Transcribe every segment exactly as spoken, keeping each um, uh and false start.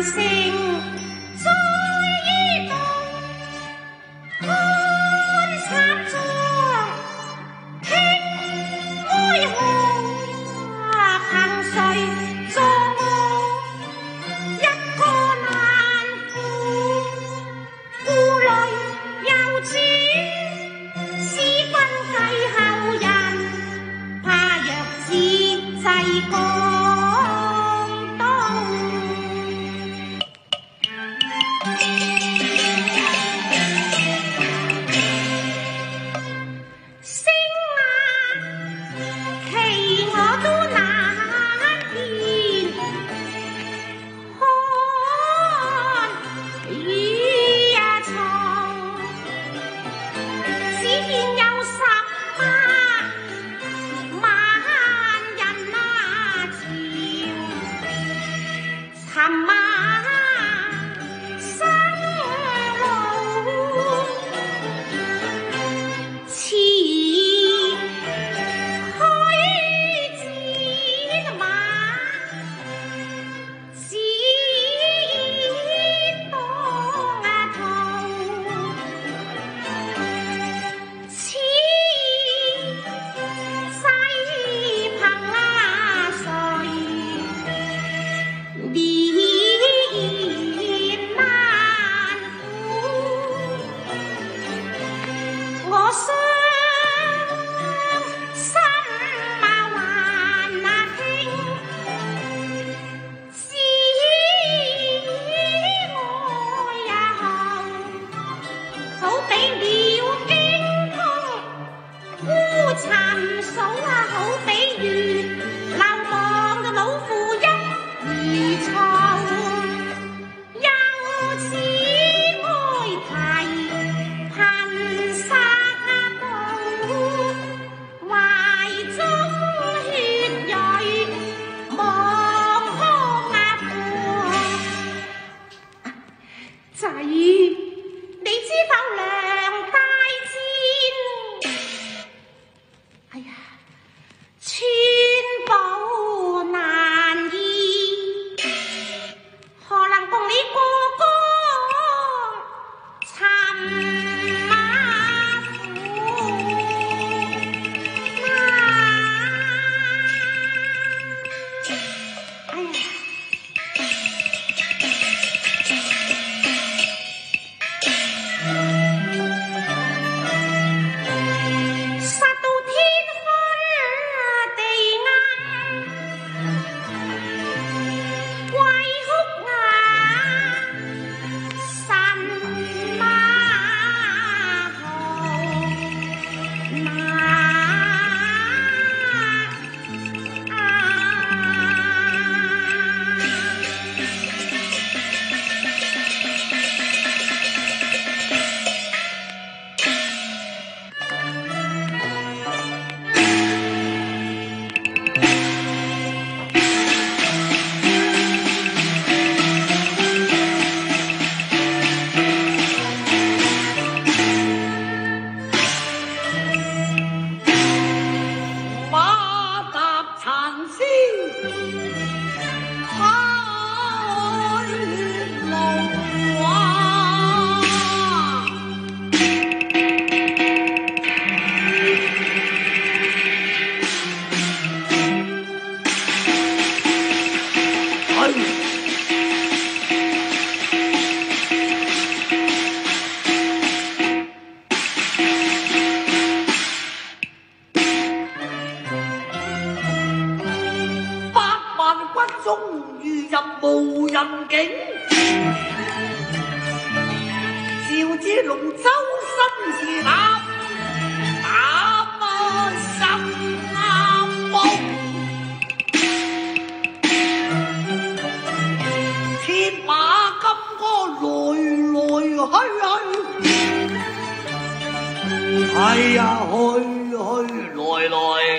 係啊，去去來來，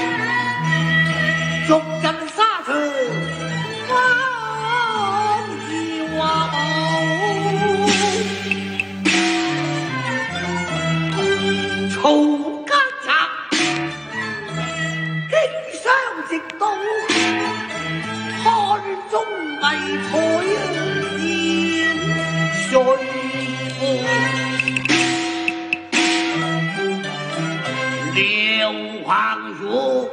逐陣沙場關照啊舞，曹家宅經商直到漢中藝彩啊！ 水夫，廖行如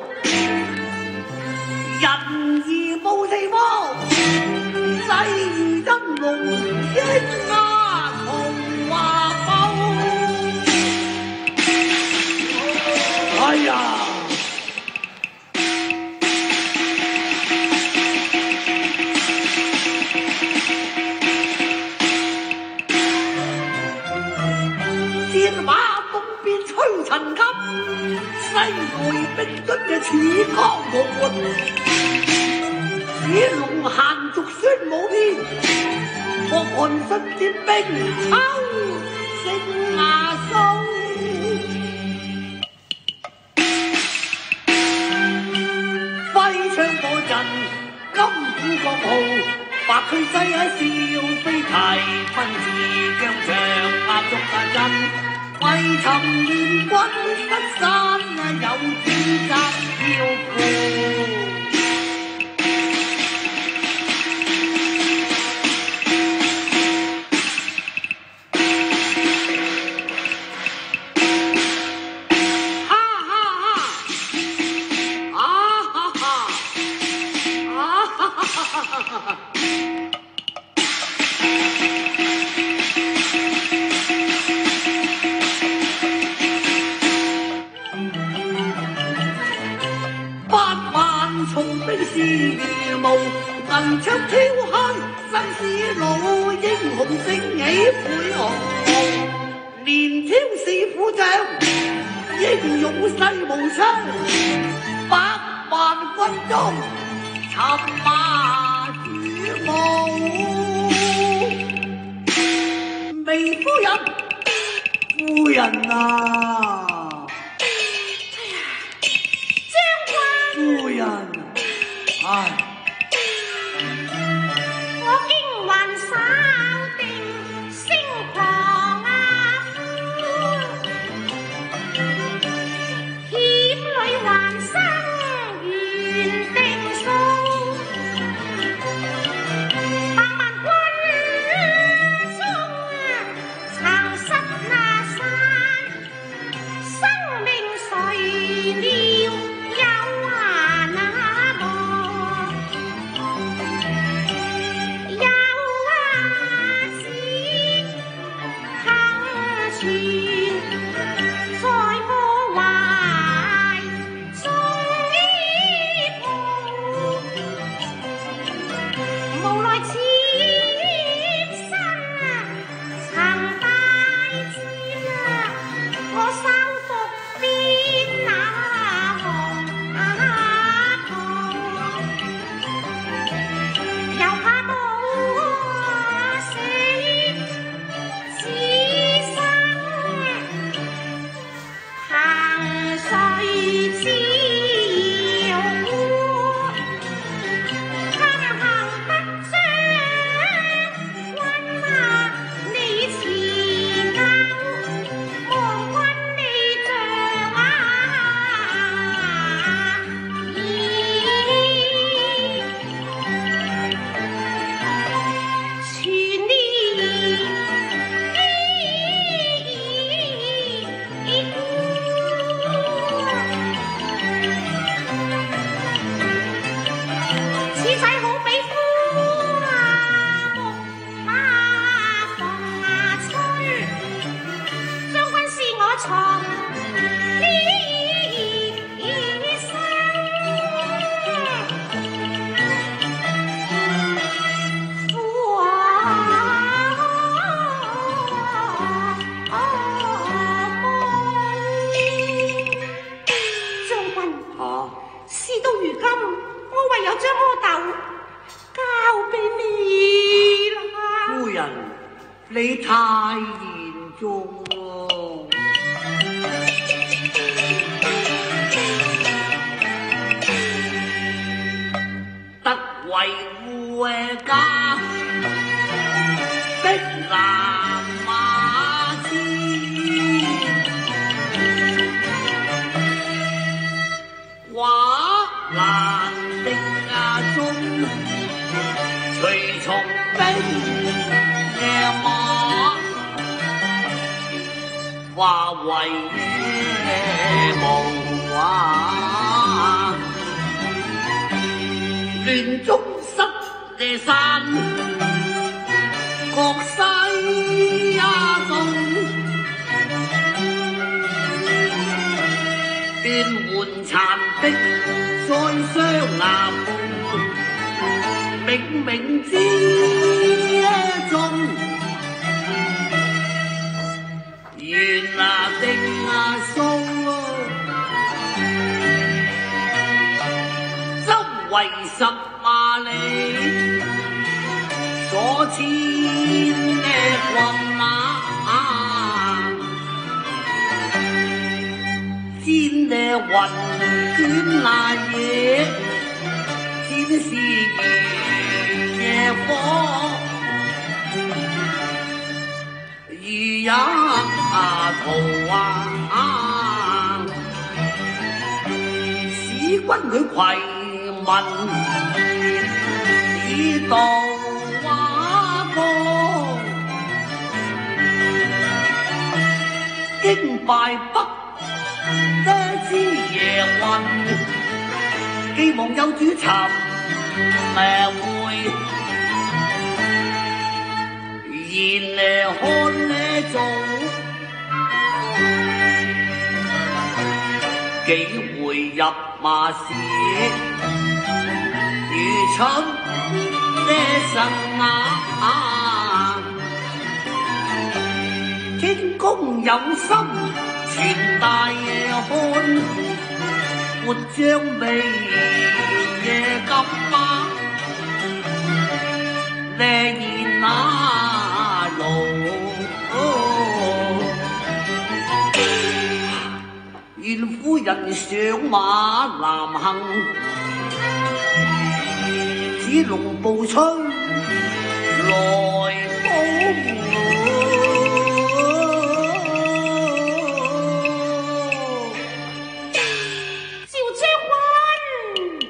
人义冇地方，際如真龍一壓同話報。哎呀！戰馬東邊吹塵急，西外兵卒嘅似江無門。此龍閒續宣武篇，莫寒信節兵抽勝牙數。揮槍火陣金鼓國號，白駒西喺笑飛提，奔馳疆場壓軸大陣，為尋亂軍不散有戰責要負。銀槍挑開，新使老英雄正起配昂，連挑是虎將，英勇勢無雙，百萬軍中尋馬主母。微夫人，夫人啊！將軍，夫人，唉。你太嚴重喎！得為護家的南馬刺，畫欄的家中隨從兵野馬。 化為霧啊！亂中失嘅山，國西呀中，變換殘壁在雙崖冥冥之中。願啊定啊數，周圍十馬里，所牽嘅棍馬，煎嘅雲捲那野，天是夜火。如也圖啊，使君佢攜民以道畫歌，經敗北得知夜運，寄望有主尋會。然嚟看你做，幾回入馬市，如春的神啊！天公有心傳大漢，活將未夜金馬，你言那。願夫人上馬南行，子龍步出來保趙將軍，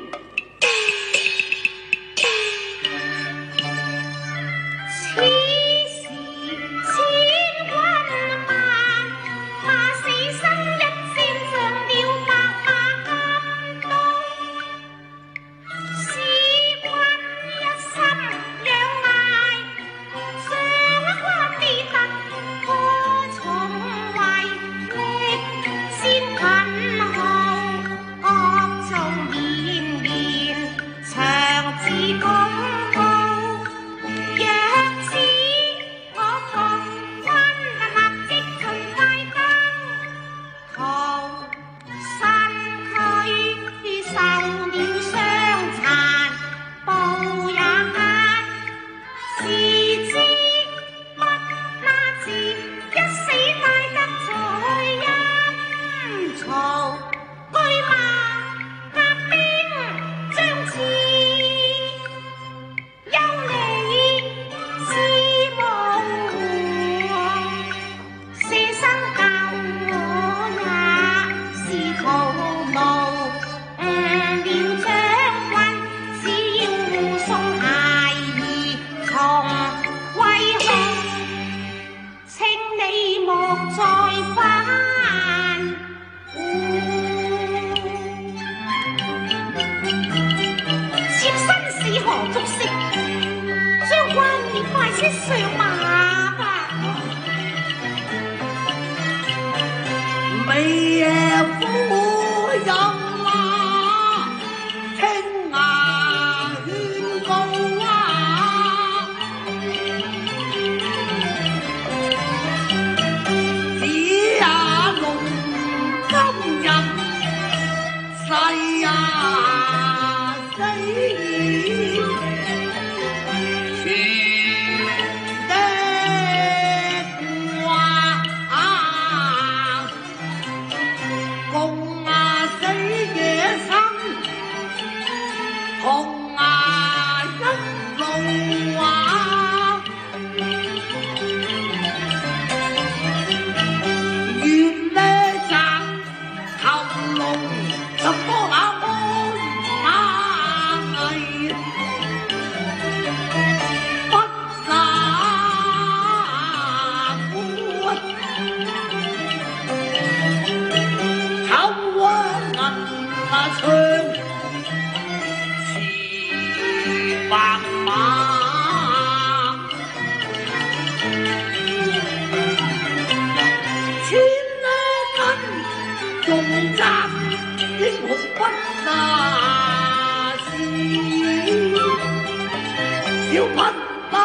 千呢根重責英雄不那是小品不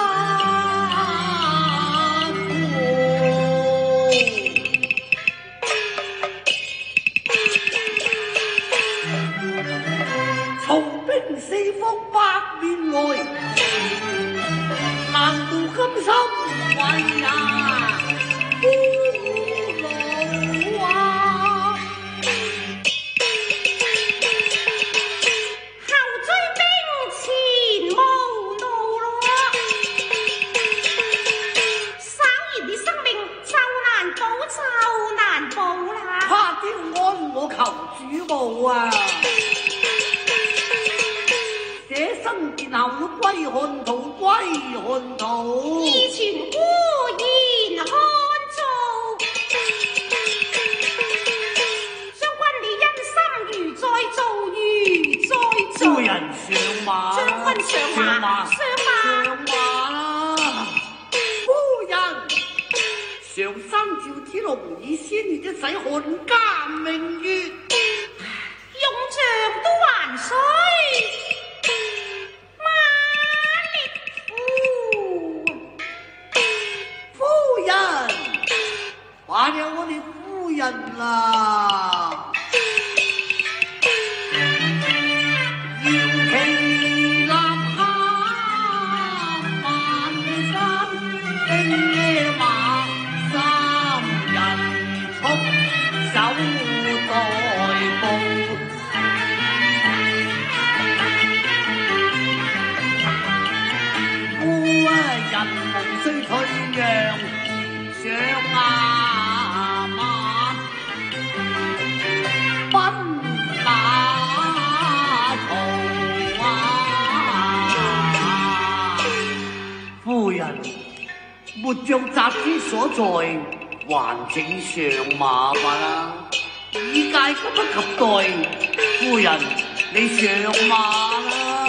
曹兵四方百面來，難道甘心為呀孤老啊？ 後追兵前無路咯，稍嫌你生命就難保就難保啦。 他朝安我求主母啊！捨身殿後要歸漢土，歸漢土。 以前孤言看做，將軍你因心如在做，如在做。 招人上馬， 將軍上馬， 上馬， 上馬。 上馬啦！夫人，上山趙子龍以先烈的使漢家明月， 用像都還水。罷了我哋夫人啦，搖旗吶喊萬山，兵馬三人速手待報。夫人無須退讓，上啊！夫人，末將責之所在，還請上馬吧啦！以戒急不及待，夫人你上馬啦！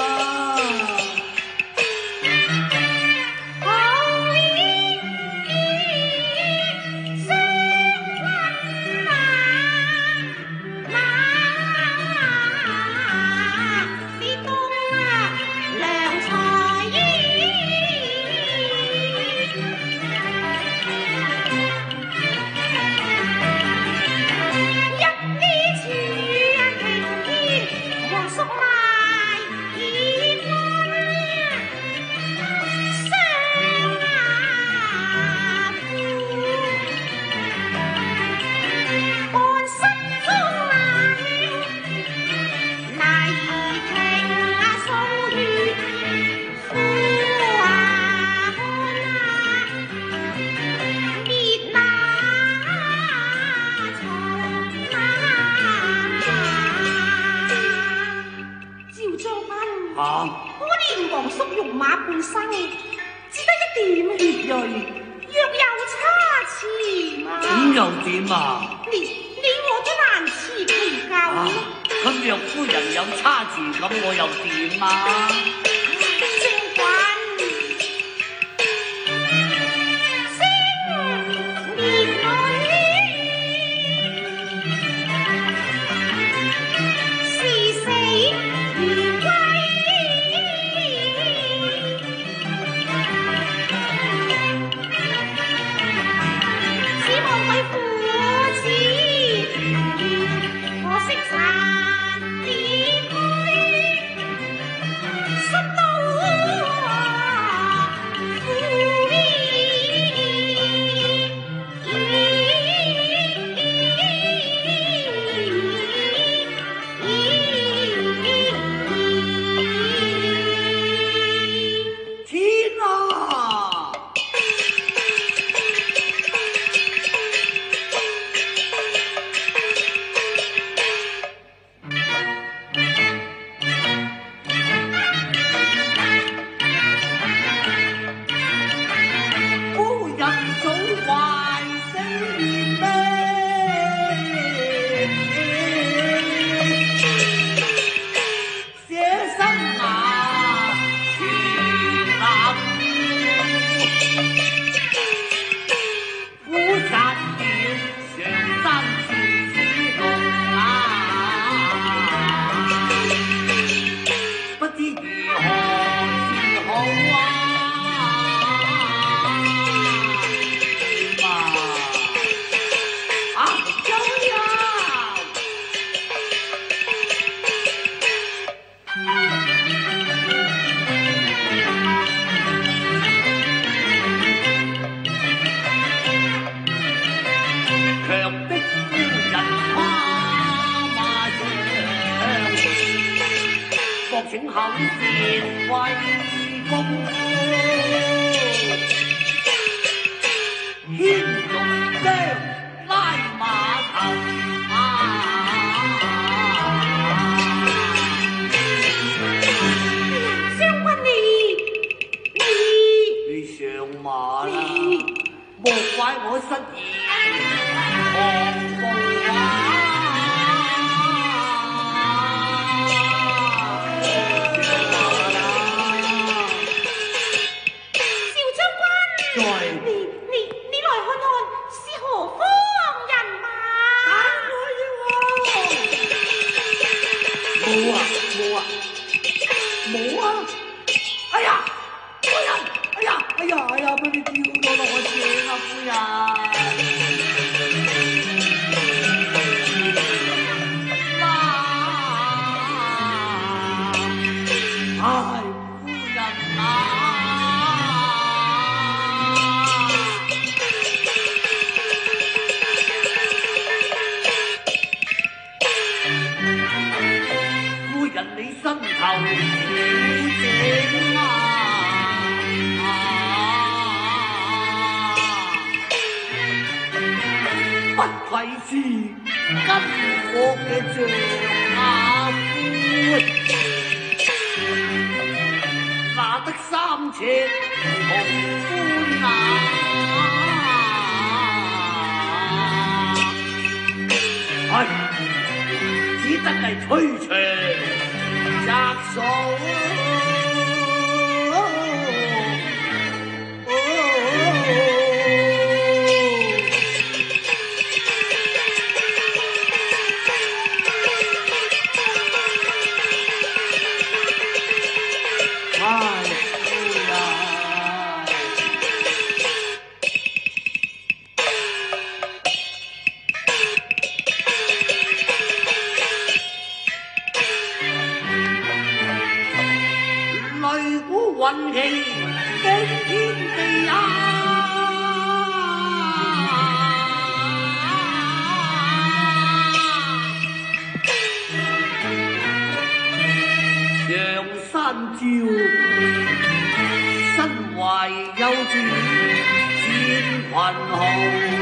心為公，牽龍章拉馬頭。啊將軍你你你上馬啦！莫怪我失言，狂暴啊！ 你你你來看看是何方人馬？ 冇啊冇啊冇啊！哎呀，夫人！哎呀哎呀哎呀！俾你掉咗落我正啊，夫人！啦！唉，夫人啊！你身頭好正啊！不愧是巾幗嘅象牙夫，拿得三尺紅冠啊！唉，只得係吹長摘數唉，夫人。擂鼓運旗驚天地啊！長山照，身懷有主戰群豪。